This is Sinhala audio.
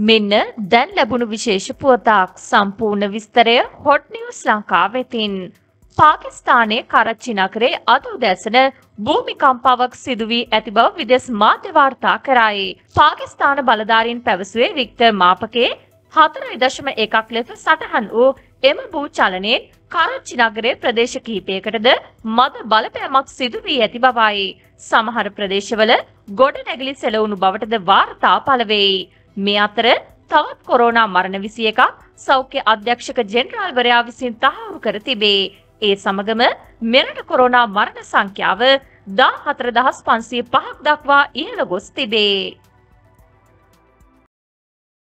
මෙන්න දැන් ලැබුණු විශේෂ පුවතක් සම්පූර්ණ විස්තරය හොට් නිවුස් ලංකාව වෙතින්. පාකිස්තානයේ කරච්චි නගරයේ අද උදැසන භූමිකම්පාවක් සිදු වී ඇති බව විදේශ මාධ්‍ය වාර්තා කරයි. පාකිස්තාන බලධාරීන් පැවසුවේ වික්ටර් මාපකේ 4.1ක් ලෙස සටහන් වූ එම භූචලනයෙන් කරච්චි නගරයේ ප්‍රදේශ කිහිපයකටද මද බලපෑමක් සිදු වී ඇති බවයි. සමහර ප්‍රදේශවල ගොඩනැගිලි සෙලවුණු බවටද වාර්තා පළ වෙයි. මේ අතර තවත් කොරෝනා මරණ 21ක් සෞඛ්‍ය අධ්‍යක්ෂක ජෙනරාල්වරයා විසින් තහවුරු කර තිබේ. ඒ සමගම මෙරට කොරෝනා මරණ සංඛ්‍යාව 14505ක් දක්වා ඉහළ ගොස් තිබේ.